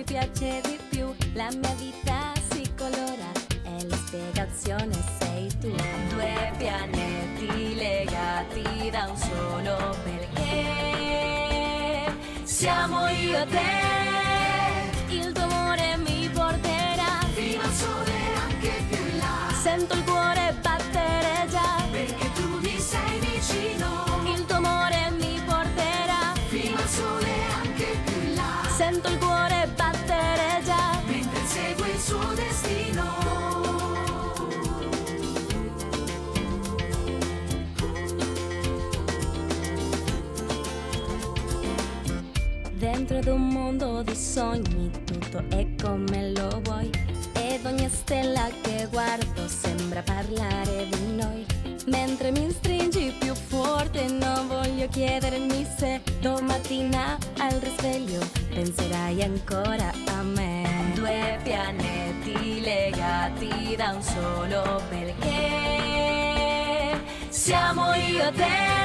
piace di più, la mia vita si colora e la spiegazione sei tu. Due pianeti legati da un solo perché siamo io e te. Il tuo amore mi porterà fino al sole anche più in là. Sento il cuore battere già perché tu mi sei vicino. Il tuo amore mi porterà fino al sole anche più in là. Sento il cuore battere già mentre segue il suo destino. Dentro ad un mondo di sogni tutto è come lo vuoi, ed ogni stella che guardo sembra parlare di noi. Mentre mi stringi più forte non voglio chiedermi se domattina al risveglio penserai ancora a me. Due pianeti legati da un solo perché siamo io e te.